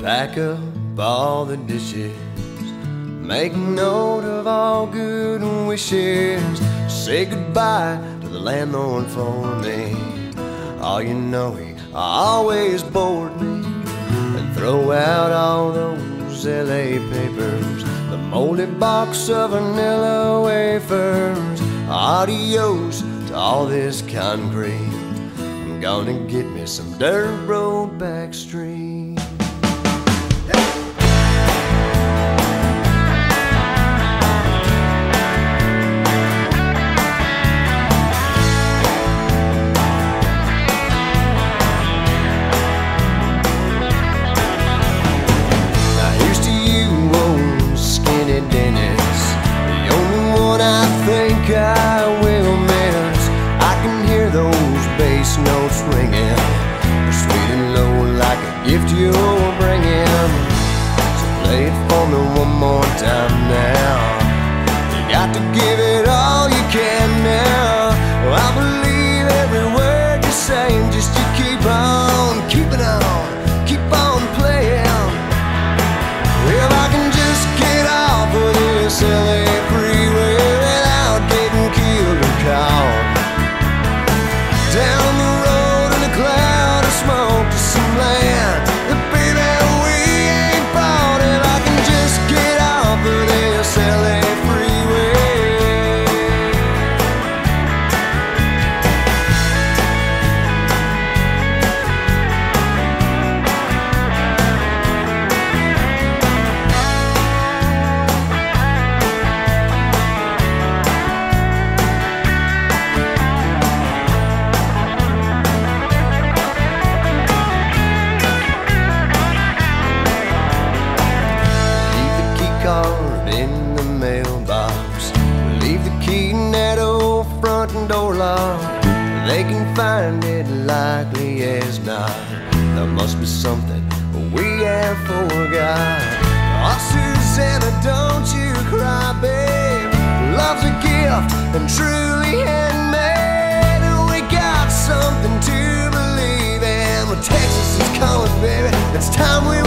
Pack up all the dishes, make note of all good wishes. Say goodbye to the landlord for me. Oh, you know he always bored me. And throw out all those LA papers, the moldy box of vanilla wafers. Adios to all this concrete. I'm gonna get me some dirt road back street. I will miss. I can hear those bass notes ringing, sweet and low like a gift you're bringing. So play it for me one more time now. You got to give it all you can now. I believe every word you're saying, just you keep on, keeping on, keep on playing. If I can just get off of this LA freeway down the road in a cloud of smoke to some land that, baby, we ain't bought. If I can just get off of this LA in the mailbox, leave the key in that old front door lock. They can find it, likely as not. There must be something we have forgot. Oh, Susanna, don't you cry, babe. Love's a gift and truly handmade, and we got something to believe in. Well, Texas is calling, baby. It's time we